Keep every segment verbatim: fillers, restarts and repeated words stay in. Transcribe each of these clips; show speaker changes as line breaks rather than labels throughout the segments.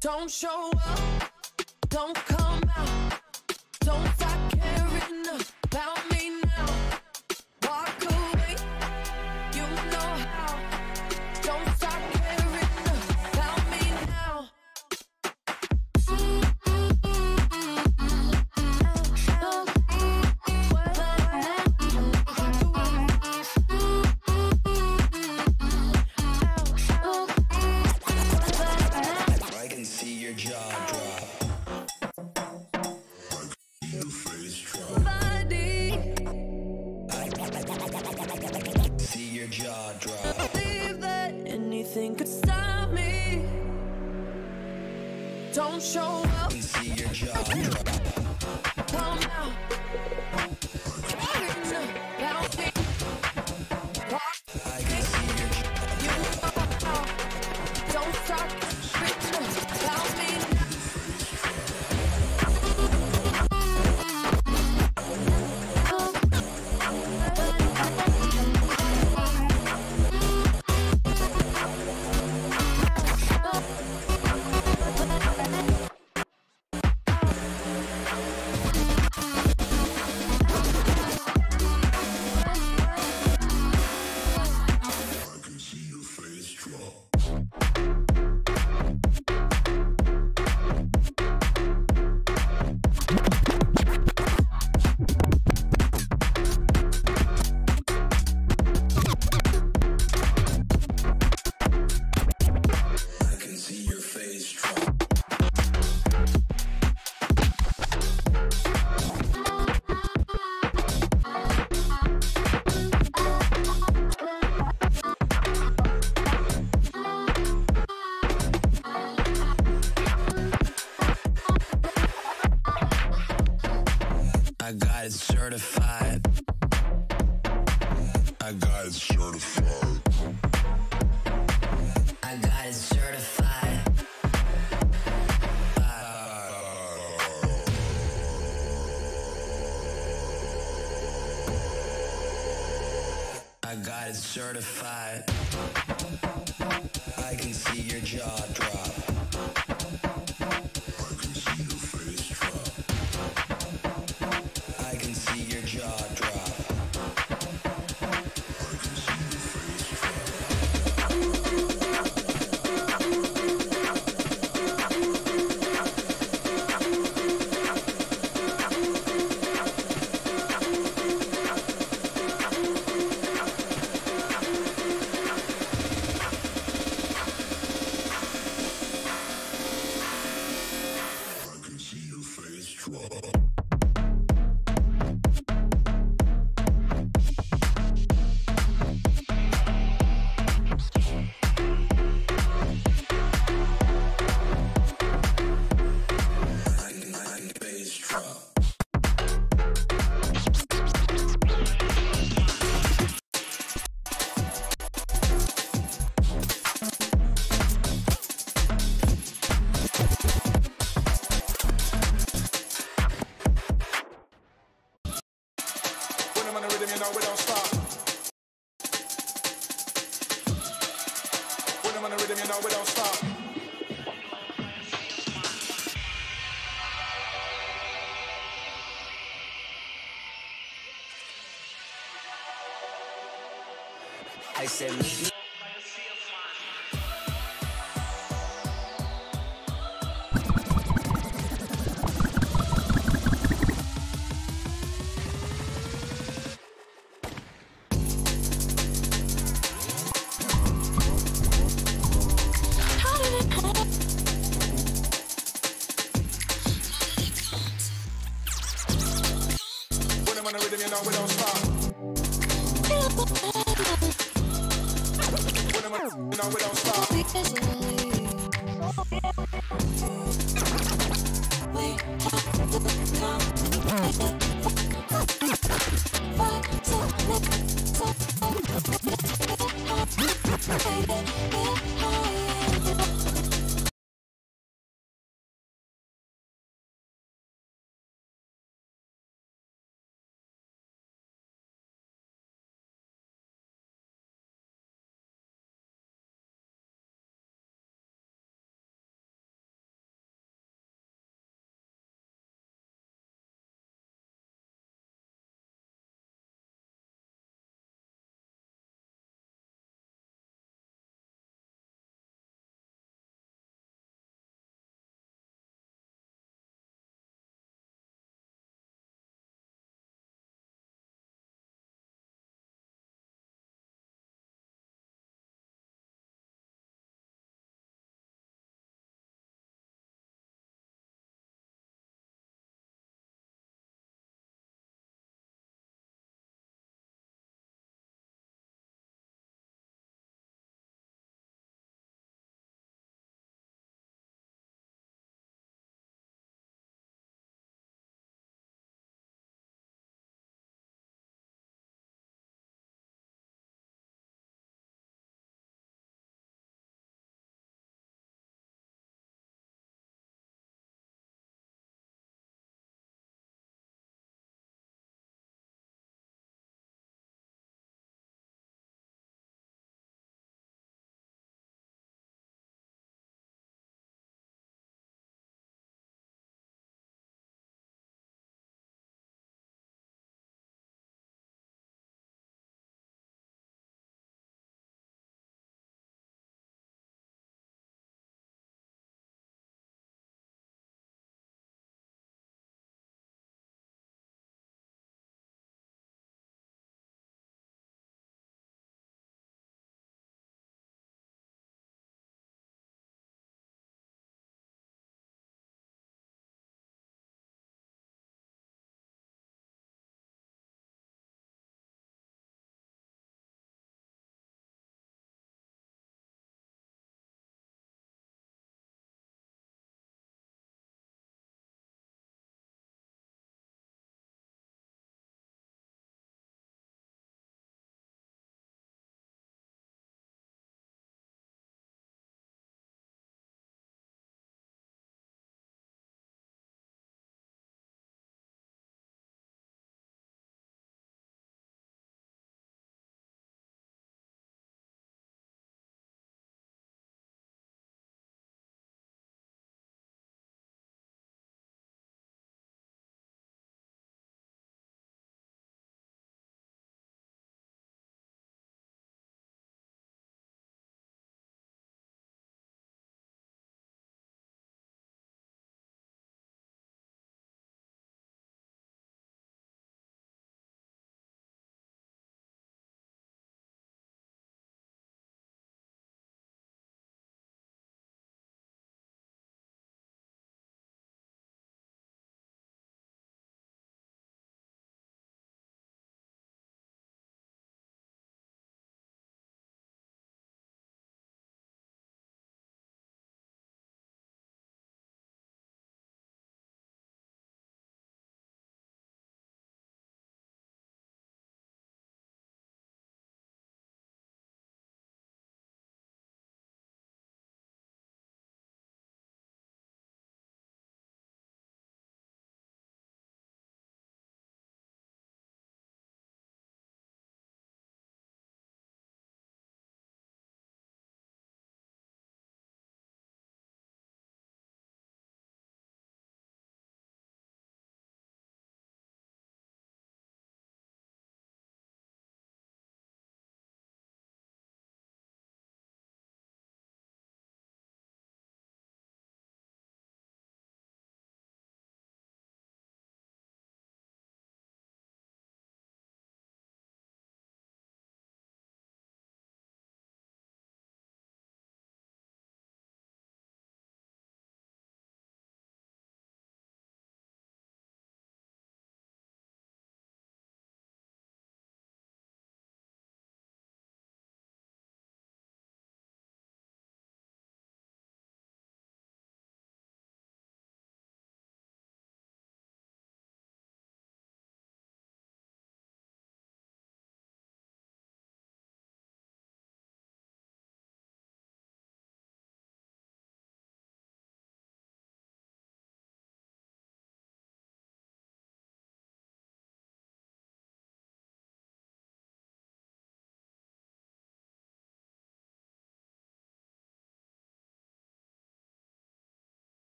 Don't show up, don't come out, don't stop caring about me now. Walk away, you know how. Don't stop caring about me now.
I can see your jaw drop. Your face drop.
Body,
See your jaw drop.
believe that anything could stop me. Don't show
I
up,
can see your jaw drop.
come out. Caring about me. Walk,
I can see your jaw
you know how. Don't stop caring about me now.
I can see your face drop. I can see your face drop. I got it certified. I got it certified. I got it certified. I got it certified. I can see your jaw drop. I can see your face drop. I can see your jaw drop. I can see your face drop. I can see your face drop. I can, I can face drop.
When I'm on the rhythm, you know we don't stop. When I'm on the rhythm, you know we don't stop.
I said meet me.
When I'm on the rhythm, you know we don't stop. When I'm on, you know we don't stop.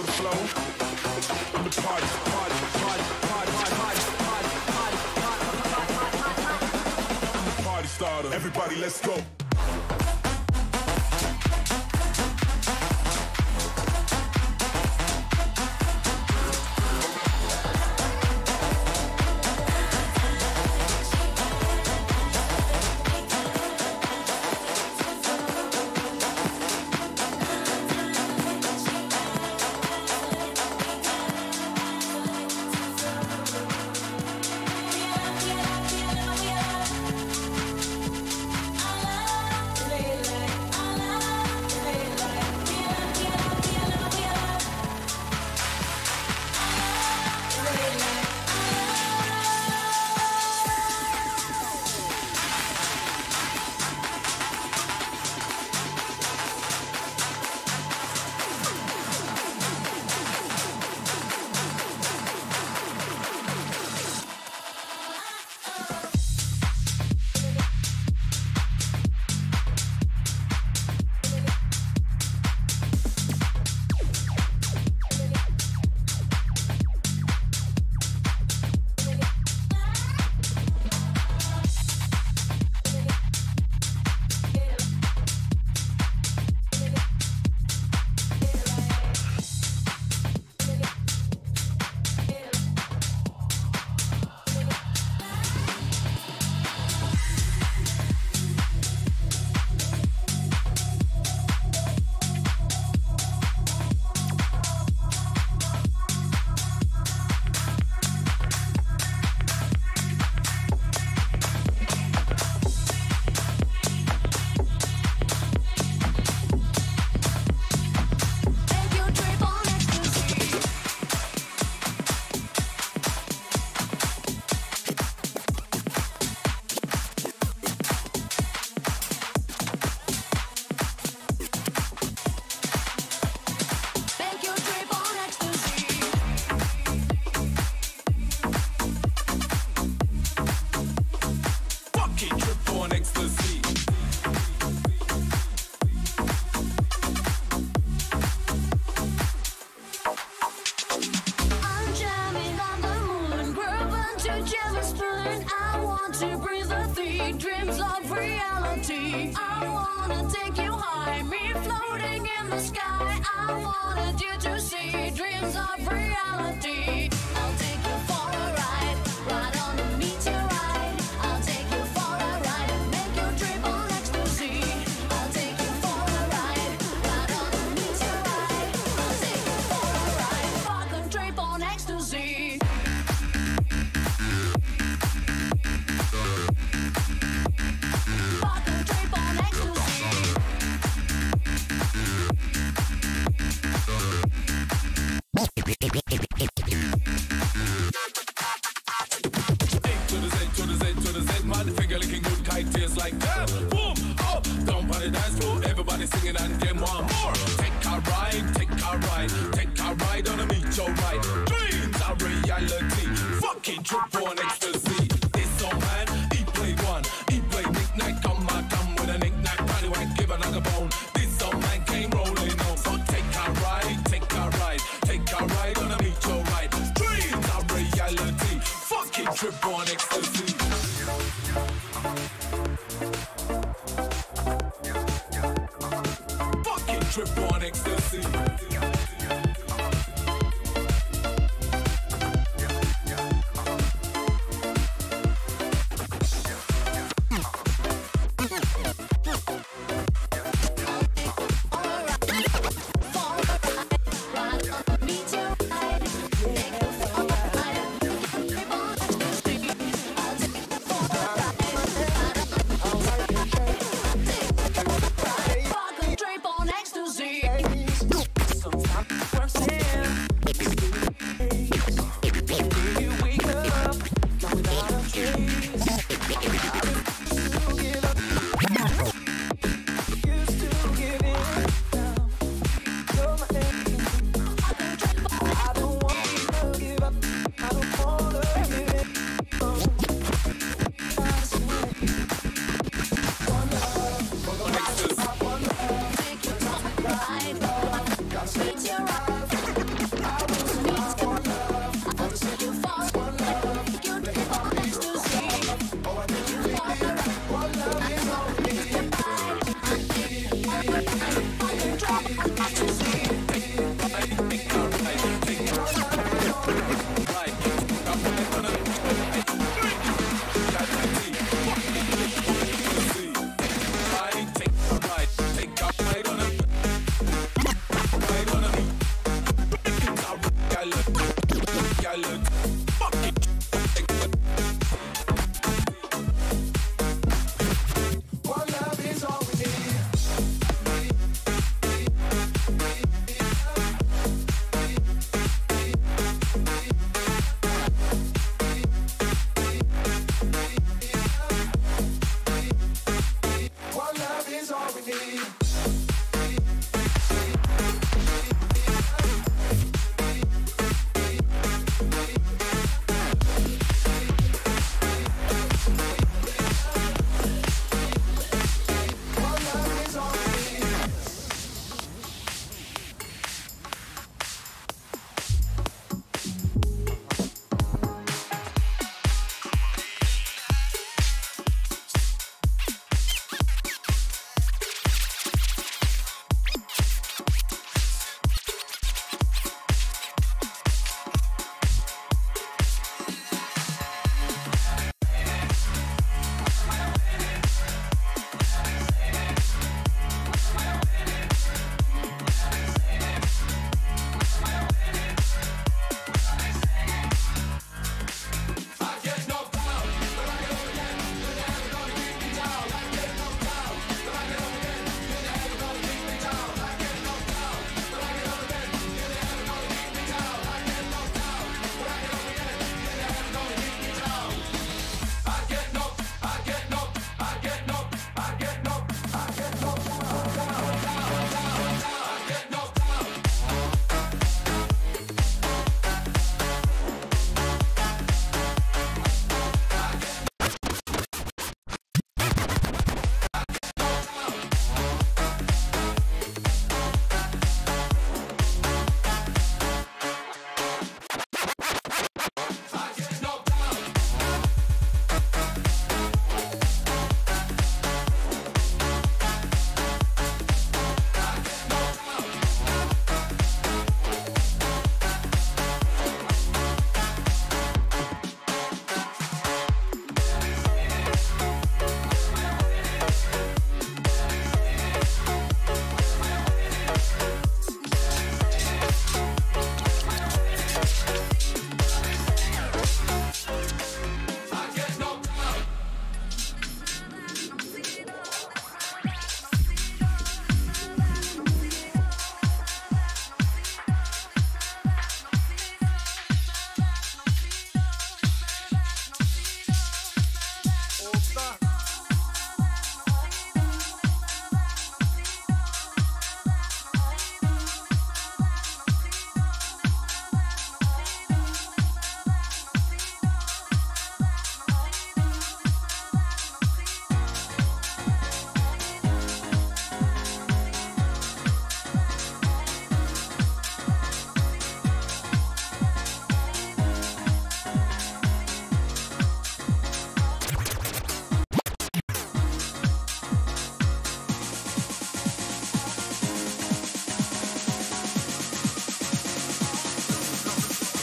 feel the flow. I'm the party, party, party, party, party, party, party, party, party, party, party. I'm the party starter. Everybody, let's go.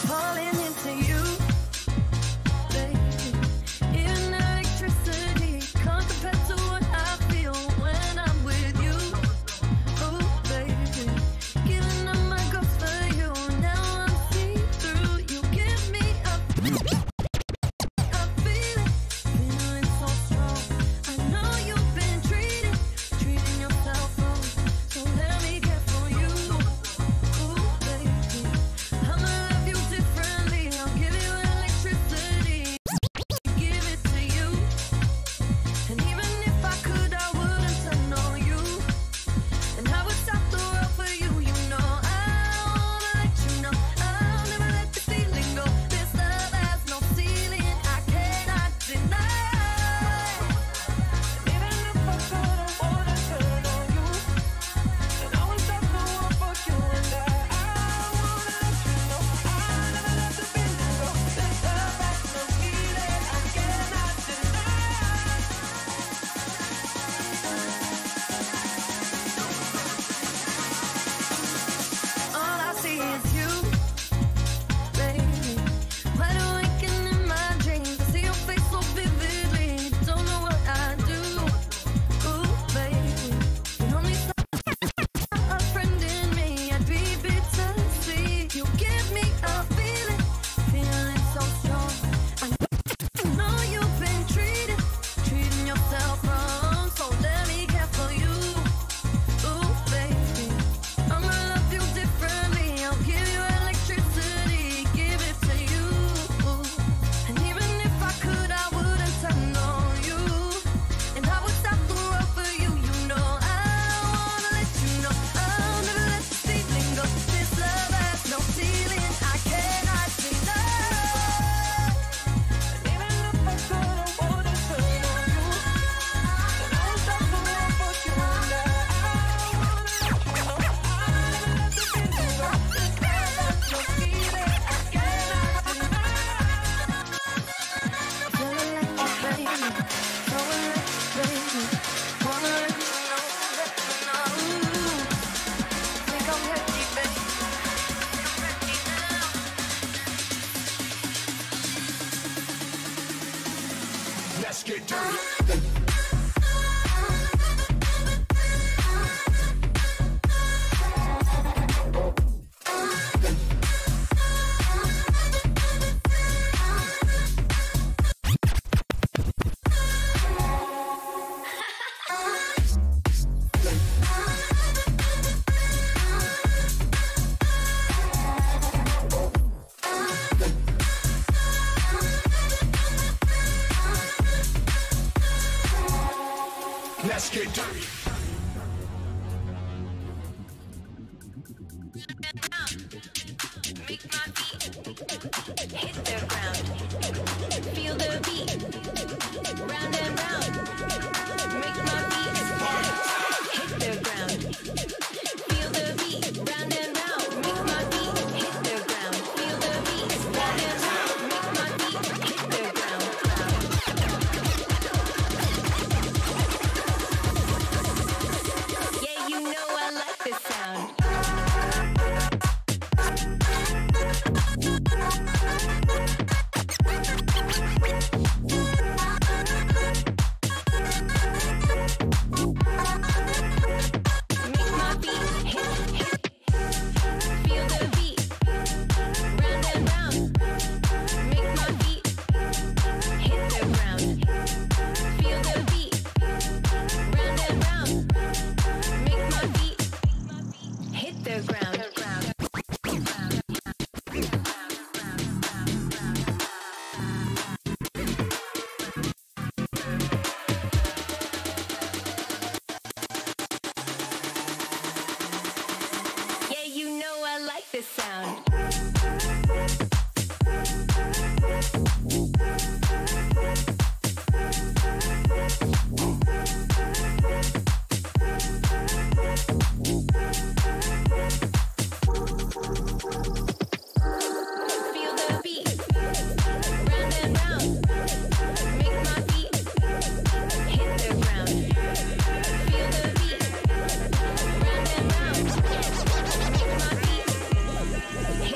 falling into you, baby. Even electricity can't compare to what I feel when I'm with you. Oh, baby, giving up my ghost for you. Now I'm see through. You give me a, a feeling, feeling so strong. I know you've been treated, treating yourself wrong. So let me care for you. Ooh, baby, I'ma love you differently. I'll give you electricity, give it to you. And even if I could, I wouldn't turn on you. And I would stop the world for you. You know I wanna let you know I'll never let this feeling go. This love has no ceiling, I cannot deny. Even if I could, I wouldn't turn on you. And I would stop the world for you. And I, I wanna let you know I'll never let this feeling go. This love has no ceiling, I cannot deny. All I see is you, baby. Wide awake and in my dreams, I see your face so vividly. Don't know what I do. Ooh, baby, the only a friend in me. I'd be bitter to see you give me a feeling, feeling so strong. I know you've been treated, treating yourself wrong. So let me care for you. Ooh, baby, I'ma love you differently. I'll give you electricity, give it to you. And even if I could, I wouldn't turn on you. And I would stop the world for you. You know I wanna let you know I'll never let this feeling go. This love has no ceiling, I cannot deny. And even if I could, I wouldn't turn on you. And I would stop the world for you. And I, I wanna let you know I'll never let this feeling go. This love has no ceiling, I cannot deny. Feeling like a baby, so electric, baby. Wanna let you know, let you know. Think I'm ready, baby. I'm ready now.
Let's get dirty. Let's get dirty.
Make my feet hit the ground. Feel the beat, round and round. Make my feet hit the ground. Feel the beat, round and round. Make my feet hit the ground. Feel the beat, round and round. Make my feet hit the ground. Yeah, you know I like this sound. Make my feet hit, hit. Feel the beat, round and round. Make my feet hit the ground. Feel the beat, round and round. Make my feet hit the ground. Yeah, you know I like this sound. Feel the beat, round and round. Make my feet hit the ground. Feel the beat, round and round. Make my feet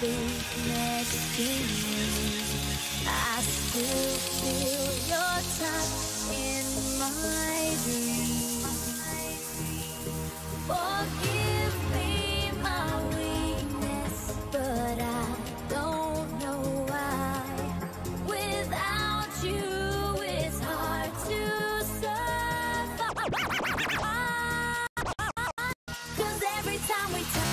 weakness in me. I still feel your touch in my dreams. Forgive me my weakness, but I don't know why. Without you, it's hard to survive. 'Cause every time we touch